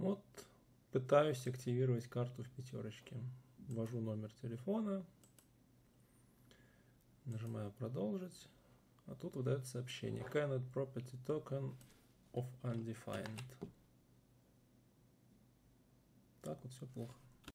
Вот пытаюсь активировать карту в пятерочке. Ввожу номер телефона, нажимаю продолжить, а тут выдает сообщение Cannot Property Token of Undefined. Так вот все плохо.